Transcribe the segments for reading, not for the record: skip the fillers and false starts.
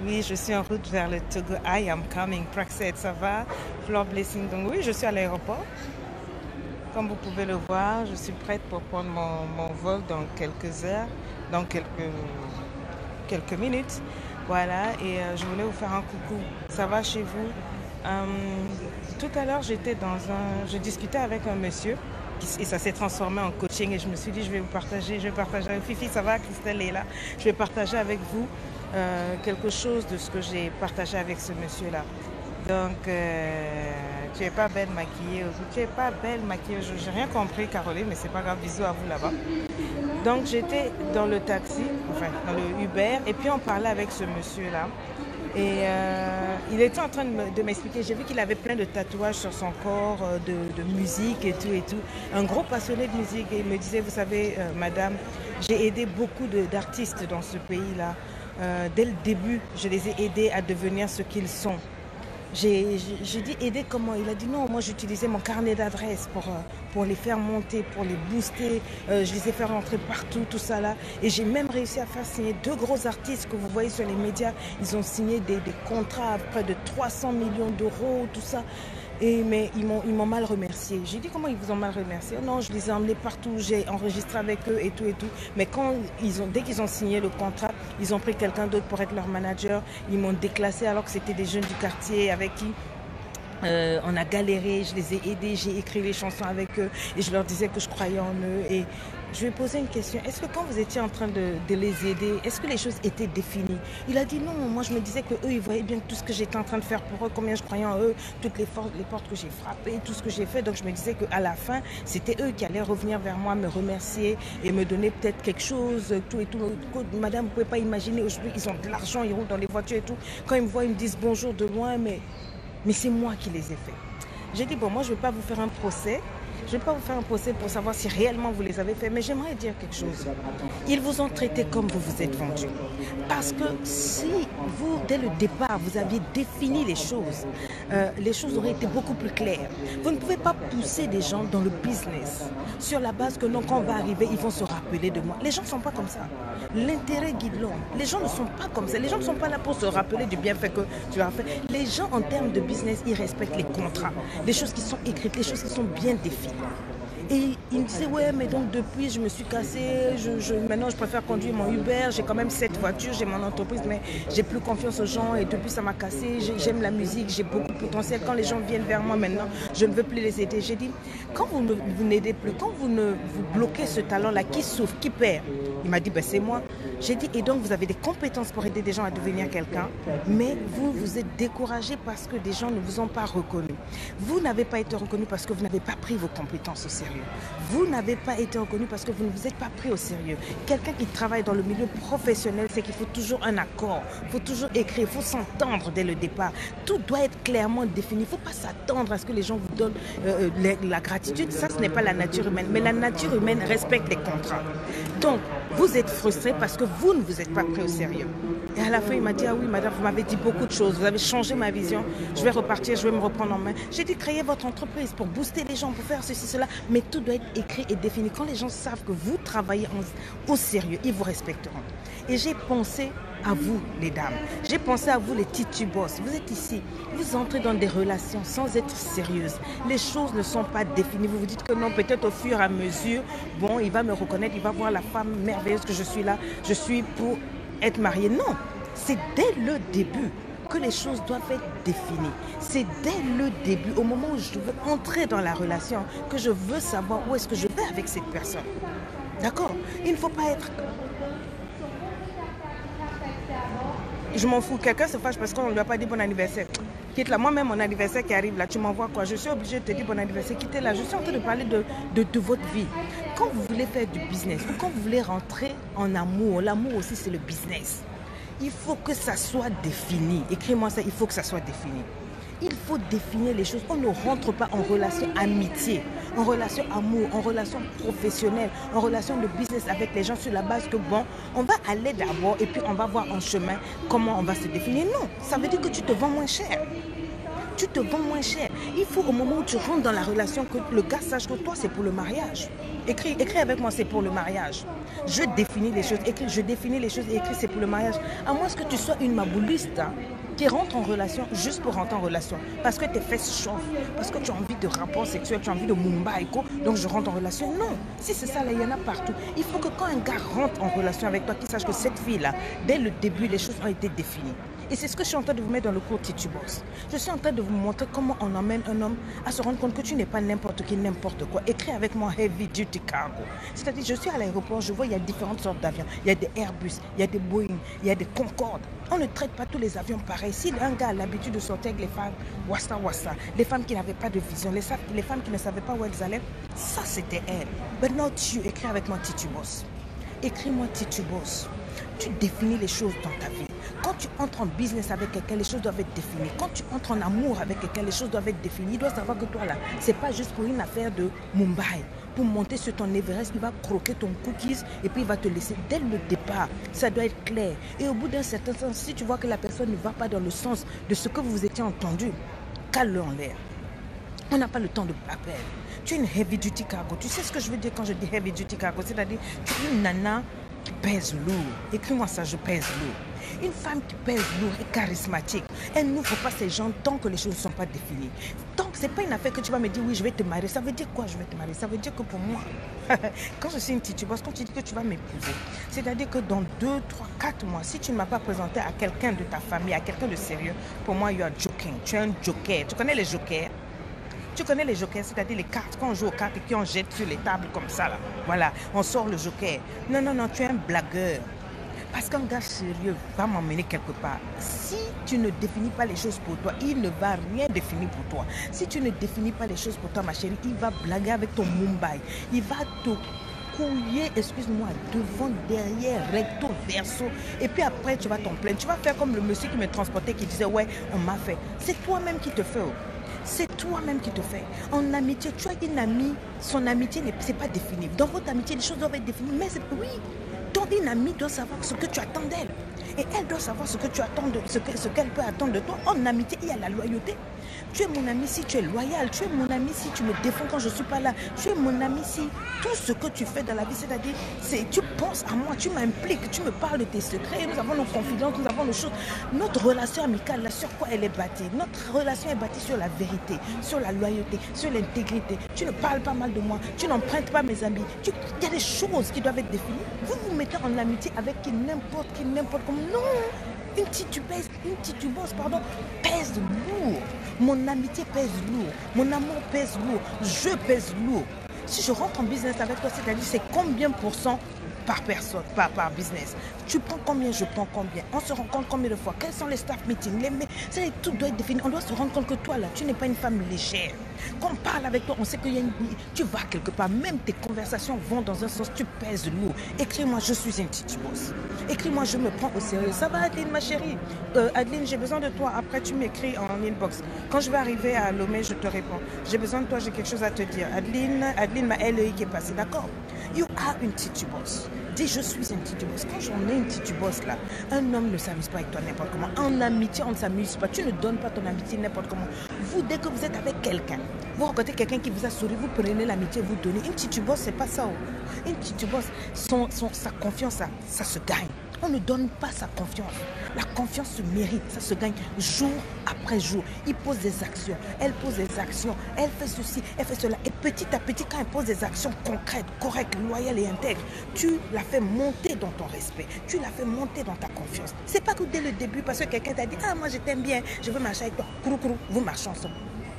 Oui, je suis en route vers le Togo. I am coming. Praxed, ça va? Floor Blessing. Donc oui, je suis à l'aéroport. Comme vous pouvez le voir, je suis prête pour prendre mon vol dans quelques heures, dans quelques minutes. Voilà, et je voulais vous faire un coucou. Ça va chez vous? Euh, Tout à l'heure, je discutais avec un monsieur et ça s'est transformé en coaching et je me suis dit, je vais partager avec Fifi, ça va, Christelle est là. Je vais partager avec vous quelque chose de ce que j'ai partagé avec ce monsieur-là. Donc, tu es pas belle maquillée. Tu es pas belle maquillée. J'ai rien compris, Caroline, mais c'est pas grave. Bisous à vous là-bas. Donc, j'étais dans le taxi, enfin, dans le Uber, et puis on parlait avec ce monsieur-là. Et il était en train de m'expliquer. J'ai vu qu'il avait plein de tatouages sur son corps, de musique et tout et tout. Un gros passionné de musique. Et il me disait, vous savez, madame, j'ai aidé beaucoup d'artistes dans ce pays-là. Dès le début, je les ai aidés à devenir ce qu'ils sont. J'ai dit aider comment? Il a dit non, moi j'utilisais mon carnet d'adresses pour les faire monter, pour les booster. Je les ai fait rentrer partout, tout ça là. Et j'ai même réussi à faire signer deux gros artistes que vous voyez sur les médias. Ils ont signé des contrats à près de 300 millions d'euros, tout ça. Mais ils m'ont mal remercié. J'ai dit comment ils vous ont mal remercié? Oh non, je les ai emmenés partout, j'ai enregistré avec eux et tout et tout. Mais dès qu'ils ont signé le contrat, ils ont pris quelqu'un d'autre pour être leur manager. Ils m'ont déclassé alors que c'était des jeunes du quartier avec qui on a galéré, je les ai aidés, j'ai écrit les chansons avec eux et je leur disais que je croyais en eux. Et je lui ai posé une question. Est-ce que quand vous étiez en train de les aider, est-ce que les choses étaient définies? Il a dit non. Moi, je me disais qu'eux, ils voyaient bien tout ce que j'étais en train de faire pour eux, combien je croyais en eux, toutes les portes que j'ai frappées, tout ce que j'ai fait. Donc, je me disais qu'à la fin, c'était eux qui allaient revenir vers moi, me remercier et me donner peut-être quelque chose, tout et tout. Madame, vous ne pouvez pas imaginer, aujourd'hui, ils ont de l'argent, ils roulent dans les voitures et tout. Quand ils me voient, ils me disent bonjour de loin, mais c'est moi qui les ai faits. J'ai dit, bon, moi, je ne vais pas vous faire un procès. Je ne vais pas vous faire un procès pour savoir si réellement vous les avez faits, mais j'aimerais dire quelque chose. Ils vous ont traité comme vous vous êtes vendu. Parce que si vous, dès le départ, vous aviez défini les choses auraient été beaucoup plus claires. Vous ne pouvez pas pousser des gens dans le business sur la base que non, quand on va arriver, ils vont se rappeler de moi. Les gens ne sont pas comme ça. L'intérêt guide l'homme. Les gens ne sont pas comme ça. Les gens ne sont pas là pour se rappeler du bienfait que tu as fait. Les gens, en termes de business, ils respectent les contrats, les choses qui sont écrites, les choses qui sont bien définies. Et il me disait, ouais, mais donc depuis, je me suis cassé, maintenant je préfère conduire mon Uber, j'ai quand même 7 voitures, j'ai mon entreprise, mais j'ai plus confiance aux gens et depuis ça m'a cassé, j'aime la musique, j'ai beaucoup de potentiel. Quand les gens viennent vers moi maintenant, je ne veux plus les aider. J'ai dit, quand vous n'aidez plus, quand vous bloquez ce talent-là, qui souffre, qui perd? Il m'a dit, ben, c'est moi. J'ai dit, et donc vous avez des compétences pour aider des gens à devenir quelqu'un, mais vous êtes découragé parce que des gens ne vous ont pas reconnu. Vous n'avez pas été reconnu parce que vous n'avez pas pris vos compétences au sérieux. Vous n'avez pas été reconnu parce que vous ne vous êtes pas pris au sérieux. Quelqu'un qui travaille dans le milieu professionnel, c'est qu'il faut toujours un accord, il faut toujours écrire, il faut s'entendre dès le départ. Tout doit être clairement défini. Il ne faut pas s'attendre à ce que les gens vous donnent la gratitude. Ça, ce n'est pas la nature humaine. Mais la nature humaine respecte les contrats. Donc, vous êtes frustré parce que vous ne vous êtes pas pris au sérieux. Et à la fin, il m'a dit, ah oui, madame, vous m'avez dit beaucoup de choses, vous avez changé ma vision, je vais repartir, je vais me reprendre en main. J'ai dit, créez votre entreprise pour booster les gens, pour faire ceci, cela, mais tout doit être écrit et défini. Quand les gens savent que vous travaillez au sérieux, ils vous respecteront. Et j'ai pensé à vous, les dames. J'ai pensé à vous, les titubos. Vous êtes ici, vous entrez dans des relations sans être sérieuses. Les choses ne sont pas définies. Vous vous dites que non, peut-être au fur et à mesure, bon, il va me reconnaître, il va voir la femme merveilleuse que je suis là. Je suis pour être mariée. Non, c'est dès le début que les choses doivent être définies. C'est dès le début, au moment où je veux entrer dans la relation, que je veux savoir où est-ce que je vais avec cette personne. D'accord? Il ne faut pas être... Je m'en fous, quelqu'un se fâche parce qu'on ne lui a pas dit bon anniversaire. Quitte là, moi-même mon anniversaire qui arrive là, tu m'envoies quoi? Je suis obligée de te dire bon anniversaire, quittez là. Je suis en train de parler de votre vie. Quand vous voulez faire du business ou quand vous voulez rentrer en amour, l'amour aussi c'est le business. Il faut que ça soit défini. Écris-moi ça, il faut que ça soit défini. Il faut définir les choses. On ne rentre pas en relation amitié, en relation amour, en relation professionnelle, en relation de business avec les gens sur la base que bon, on va aller d'abord et puis on va voir en chemin comment on va se définir. Non, ça veut dire que tu te vends moins cher. Tu te vends moins cher. Il faut au moment où tu rentres dans la relation que le gars sache que toi c'est pour le mariage. Écris avec moi, c'est pour le mariage. Je définis les choses, écris, je définis les choses et écris, c'est pour le mariage. À moins que tu sois une mabouliste hein, qui rentre en relation juste pour rentrer en relation. Parce que tes fesses chauffent, parce que tu as envie de rapport sexuel, tu as envie de Mumbai, donc je rentre en relation. Non, si c'est ça, là, il y en a partout. Il faut que quand un gars rentre en relation avec toi, qu'il sache que cette fille-là, dès le début, les choses ont été définies. Et c'est ce que je suis en train de vous mettre dans le cours Titubox. Je suis en train de vous montrer comment on emmène un homme à se rendre compte que tu n'es pas n'importe qui, n'importe quoi. Écris avec moi Heavy Duty Cargo. C'est-à-dire, je suis à l'aéroport, je vois il y a différentes sortes d'avions. Il y a des Airbus, il y a des Boeing, il y a des Concorde. On ne traite pas tous les avions pareils. Si un gars a l'habitude de sortir avec les femmes, wassa wassa, les femmes qui n'avaient pas de vision, les femmes qui ne savaient pas où elles allaient, ça c'était elle. But not you, écris avec moi Titubox. Écris-moi Titubox. Tu définis les choses dans ta vie. Quand tu entres en business avec quelqu'un, les choses doivent être définies. Quand tu entres en amour avec quelqu'un, les choses doivent être définies. Il doit savoir que toi là, c'est pas juste pour une affaire de Mumbai. Pour monter sur ton Everest, il va croquer ton cookies et puis il va te laisser. Dès le départ, ça doit être clair. Et au bout d'un certain sens, si tu vois que la personne ne va pas dans le sens de ce que vous étiez entendu, cale-le en l'air. On n'a pas le temps de appel. Tu es une heavy duty cargo. Tu sais ce que je veux dire quand je dis heavy duty cargo? C'est-à-dire, tu es une nana qui pèse lourd. Écris-moi ça, je pèse lourd. Une femme qui pèse lourd et charismatique, elle n'ouvre pas ses jambes tant que les choses ne sont pas définies. Donc, ce n'est pas une affaire que tu vas me dire, oui, je vais te marier. Ça veut dire quoi, je vais te marier? Ça veut dire que pour moi, quand je suis une Titubox, quand tu dis que tu vas m'épouser, c'est-à-dire que dans 2, 3, 4 mois, si tu ne m'as pas présenté à quelqu'un de ta famille, à quelqu'un de sérieux, pour moi, you are joking. Tu es un joker. Tu connais les jokers? Tu connais les jokers, c'est-à-dire les cartes, quand on joue aux cartes et qu'on jette sur les tables comme ça, là. Voilà, on sort le joker. Non, non, non, tu es un blagueur. Parce qu'un gars sérieux va m'emmener quelque part. Si tu ne définis pas les choses pour toi, il ne va rien définir pour toi. Si tu ne définis pas les choses pour toi, ma chérie, il va blaguer avec ton Mumbai. Il va te couiller, excuse-moi, devant, derrière, recto, verso. Et puis après, tu vas t'en plaindre. Tu vas faire comme le monsieur qui me transportait, qui disait, ouais, on m'a fait. C'est toi-même qui te fais. Oh. C'est toi-même qui te fais. En amitié, tu as une amie, son amitié, c'est pas défini. Dans votre amitié, les choses doivent être définies. Mais oui, ton amie doit savoir ce que tu attends d'elle. Et elle doit savoir ce que tu attends de, ce qu'elle peut attendre de toi. En amitié, il y a la loyauté. Tu es mon ami si tu es loyal. Tu es mon ami si tu me défends quand je ne suis pas là. Tu es mon ami si tout ce que tu fais dans la vie, c'est-à-dire, tu penses à moi, tu m'impliques, tu me parles de tes secrets. Nous avons nos confidences, nous avons nos choses. Notre relation amicale, là, sur quoi elle est bâtie? Notre relation est bâtie sur la vérité, sur la loyauté, sur l'intégrité. Tu ne parles pas mal de moi, tu n'empruntes pas mes amis. Il y a des choses qui doivent être définies. Vous vous mettez en amitié avec n'importe qui, n'importe comment. Non! Une Titubox, pardon, pèse lourd. Mon amitié pèse lourd. Mon amour pèse lourd. Je pèse lourd. Si je rentre en business avec toi, c'est-à-dire c'est combien % par personne, par business. Tu prends combien, je prends combien. On se rend compte combien de fois. Quels sont les staff meetings, tout doit être défini. On doit se rendre compte que toi, là, tu n'es pas une femme légère. Quand on parle avec toi, on sait qu'il y a tu vas quelque part. Même tes conversations vont dans un sens, tu pèses lourd. Écris-moi, je suis une Titubox. Écris-moi, je me prends au sérieux. Ça va, Adeline, ma chérie? Adeline, j'ai besoin de toi. Après, tu m'écris en inbox. Quand je vais arriver à Lomé, je te réponds. J'ai besoin de toi, j'ai quelque chose à te dire. Adeline, ma LEI qui est passée, d'accord? You are une Titubox. Dis, je suis une Titubox. Quand j'en ai une Titubox là, un homme ne s'amuse pas avec toi n'importe comment. En amitié, on ne s'amuse pas. Tu ne donnes pas ton amitié n'importe comment. Vous, dès que vous êtes avec quelqu'un, vous rencontrez quelqu'un qui vous a souri, vous prenez l'amitié, vous donnez. Une Titubox, c'est pas ça. Oh. Une Titubox, sa confiance, ça se gagne. On ne donne pas sa confiance. La confiance se mérite, ça se gagne jour après jour. Il pose des actions, elle pose des actions, elle fait ceci, elle fait cela. Et petit à petit, quand elle pose des actions concrètes, correctes, loyales et intègres, tu la fais monter dans ton respect, tu la fais monter dans ta confiance. C'est pas que dès le début, parce que quelqu'un t'a dit, ah moi je t'aime bien, je veux marcher avec toi, vous marchez ensemble.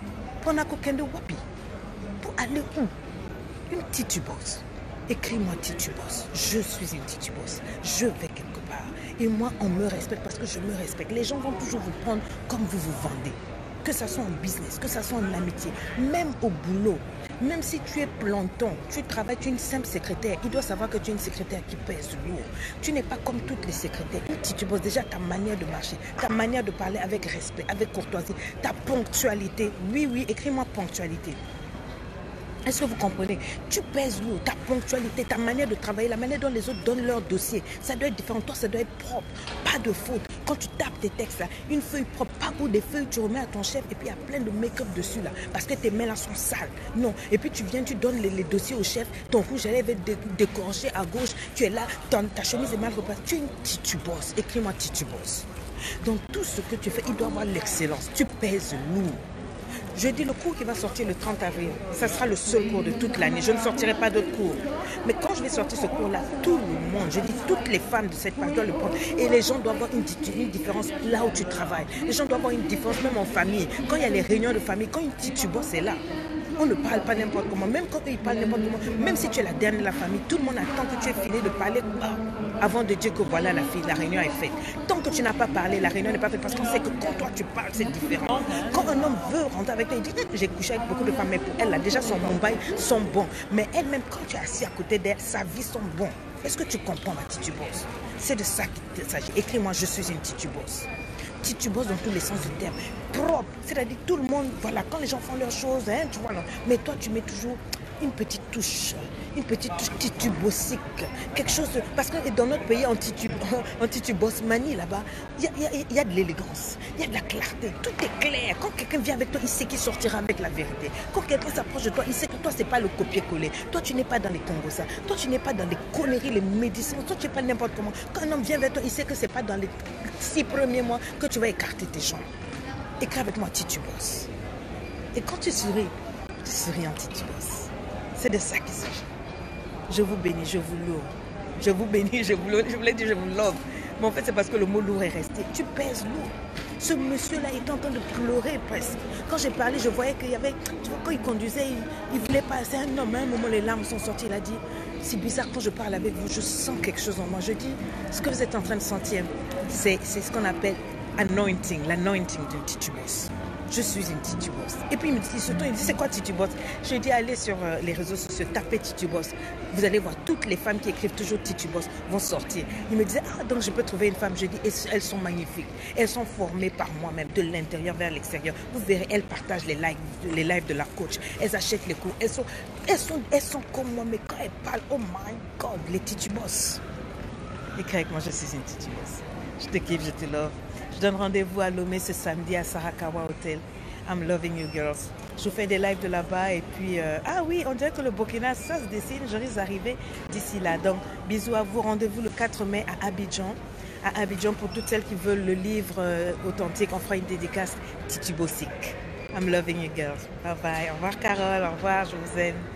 On a coquin de wapi. Pour aller où? Une Titubox. Écris-moi Titubox. Je suis une Titubox. Je vais quelque part. Et moi, on me respecte parce que je me respecte. Les gens vont toujours vous prendre comme vous vous vendez. Que ça soit en business, que ça soit en amitié, même au boulot. Même si tu es planton, tu travailles, tu es une simple secrétaire, il doit savoir que tu es une secrétaire qui pèse lourd. Tu n'es pas comme toutes les secrétaires. Une Titubox, déjà ta manière de marcher, ta manière de parler avec respect, avec courtoisie, ta ponctualité. Oui, écris-moi ponctualité. Est-ce que vous comprenez? Tu pèses lourd, ta ponctualité, ta manière de travailler, la manière dont les autres donnent leur dossier, ça doit être différent. Toi, ça doit être propre, pas de faute. Quand tu tapes tes textes là, une feuille propre, pas pour des feuilles, tu remets à ton chef et puis il y a plein de make-up dessus là, parce que tes mains là sont sales. Non. Et puis tu viens, tu donnes les dossiers au chef, ton rouge à lèvres est décorché à gauche, tu es là, ta chemise est mal repassée. Tu es une titubos. Écris-moi titubos. Donc tout ce que tu fais, il doit avoir l'excellence. Tu pèses lourd. Je dis le cours qui va sortir le 30 avril, ça sera le seul cours de toute l'année. Je ne sortirai pas d'autres cours. Mais quand je vais sortir ce cours-là, tout le monde, je dis toutes les femmes de cette page doivent le prendre. Et les gens doivent avoir une différence là où tu travailles. Les gens doivent avoir une différence même en famille. Quand il y a les réunions de famille, quand une titubos est là, on ne parle pas n'importe comment. Même quand ils parlent n'importe comment, même si tu es la dernière de la famille, tout le monde attend que tu aies fini de parler avant de dire que voilà la réunion est faite. Tant que tu n'as pas parlé, la réunion n'est pas faite parce qu'on sait que quand toi tu parles, c'est différent. Quand un homme veut rentrer avec toi, il dit j'ai couché avec beaucoup de femmes, mais pour elle, là, déjà son mumbai sont bons. Mais elle-même, quand tu es assis à côté d'elle, sa vie sont bons. Est-ce que tu comprends ma titubos? C'est de ça qu'il s'agit. Écris-moi, je suis une titubos. Titubos dans tous les sens du terme. Propre, c'est-à-dire tout le monde, voilà, quand les gens font leurs choses, hein, tu vois, non. Mais toi, tu mets toujours une petite touche titubosique, quelque chose, parce que dans notre pays, en titubosmanie, là-bas, il y a de l'élégance, il y a de la clarté, tout est clair. Quand quelqu'un vient avec toi, il sait qu'il sortira avec la vérité. Quand quelqu'un s'approche de toi, il sait que toi, c'est pas le copier-coller. Toi, tu n'es pas dans les Congos, toi, tu n'es pas dans les conneries, les médecins, toi, tu n'es pas n'importe comment. Quand un homme vient vers toi, il sait que c'est pas dans les 6 premiers mois que tu vas écarter tes jambes. Écris avec moi titubos. Et quand tu souris en titubos. C'est de ça qu'il s'agit. Je vous bénis, je vous loue. Je vous bénis, je vous loue. Je voulais dire je vous love. Mais en fait, c'est parce que le mot lourd est resté. Tu pèses lourd. Ce monsieur-là était en train de pleurer presque. Quand j'ai parlé, je voyais qu'il y avait... Tu vois, quand il conduisait, il voulait pas... C'est un homme, à un moment, les larmes sont sorties. Il a dit, c'est bizarre, quand je parle avec vous, je sens quelque chose en moi. Je dis, ce que vous êtes en train de sentir, c'est ce qu'on appelle anointing, l'anointing d'une titubos. Je suis une titubos. Et puis il me dit, surtout, il dit, c'est quoi titubos? Je lui ai dit, allez sur les réseaux sociaux, tapez titubos. Vous allez voir, toutes les femmes qui écrivent toujours titubos vont sortir. Il me disait, ah, donc je peux trouver une femme. Je dis, elles sont magnifiques. Elles sont formées par moi-même, de l'intérieur vers l'extérieur. Vous verrez, elles partagent les lives de la coach. Elles achètent les cours. Elles sont comme moi, mais quand elles parlent, oh my God, les titubos. Écris avec moi, je suis une titubos. Je te kiffe, je te love. Je donne rendez-vous à Lomé ce samedi à Sarakawa Hotel. I'm loving you girls. Je fais des lives de là-bas et puis... ah oui, on dirait que le Burkina, ça se dessine. Je risque d'arriver d'ici là. Donc, bisous à vous. Rendez-vous le 4 mai à Abidjan. À Abidjan, pour toutes celles qui veulent le livre authentique, on fera une dédicace titubosique. I'm loving you girls. Bye bye. Au revoir Carole. Au revoir. Je vous aime.